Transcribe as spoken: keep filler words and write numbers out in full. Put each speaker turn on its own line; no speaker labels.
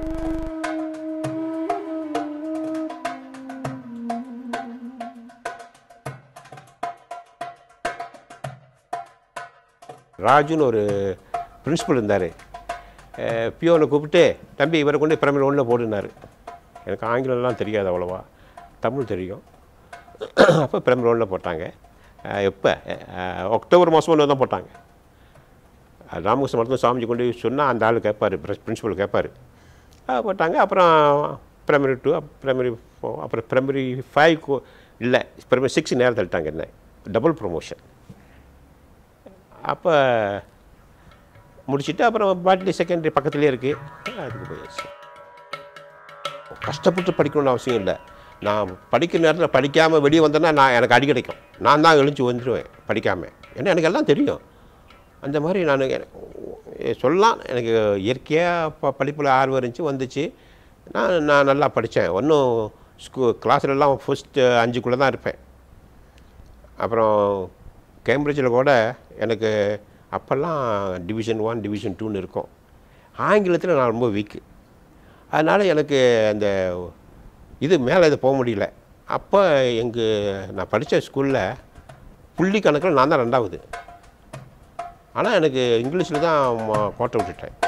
ராஜுன்னு ஒரு பிரின்சிபல் இருந்தார். பியோனை கூப்பிட்டு, தம்பி இவரை கொண்டு பிரைமரி ஒன்றில் போடுனார். எனக்கு ஆங்கிலம்லாம் தெரியாது அவ்வளோவா, தமிழ் தெரியும். அப்போ பிரைமரி ஒன்றில் போட்டாங்க. எப்போ அக்டோபர் மாதம் ஒன்று தான் போட்டாங்க. ராமகிருஷ்ண மருத்துவம் சாமிஜி கொண்டு சொன்னால் அந்த ஆள் கேட்பார், பிரின்சிபல் கேட்பார். போட்டாங்க. அப்புறம் பிரைமரி டூ, பிரைமரி ஃபோர், அப்புறம் பிரைமரி ஃபைவ் இல்லை பிரைமரி சிக்ஸ் நேரம் தள்ளிட்டாங்க. என்ன டபுள் ப்ரொமோஷன். அப்போ முடிச்சுட்டு அப்புறம் பாட்லி செகண்டரி பக்கத்துலேயே இருக்குது, அதுக்கு போயாச்சு. கஷ்டப்பட்டு படிக்கணும்னு அவசியம் இல்லை. நான் படிக்கிற நேரத்தில் படிக்காமல் வெளியே வந்தேன்னா நான் எனக்கு அடி கிடைக்கும். நான் தான் எழுந்து வந்துடுவேன் படிக்காமல். ஏன்னா எனக்கு எல்லாம் தெரியும். அந்த மாதிரி நான் சொல்லலாம், எனக்கு இயற்கையாக ப படிப்பில் ஆர்வம் இருந்துச்சு, வந்துச்சு. நான் நான் நல்லா படித்தேன். ஒன்றும் ஸ்கூ கிளாஸ்லலாம் ஃபஸ்ட்டு அஞ்சுக்குள்ளே தான் இருப்பேன். அப்புறம் கேம்பிரிட்ஜில் கூட எனக்கு அப்போல்லாம் டிவிஷன் ஒன் டிவிஷன் டூன்னு இருக்கும். ஆங்கிலத்தில் நான் ரொம்ப வீக்கு. அதனால் எனக்கு அந்த இது மேலே இது போக முடியல. அப்போ எங்கள் நான் படித்த ஸ்கூலில் புள்ளி கணக்கில் நான் தான் ரெண்டாவது. ஆனால் எனக்கு இங்கிலீஷில் தான் கோட்டை விட்டுட்டேன்.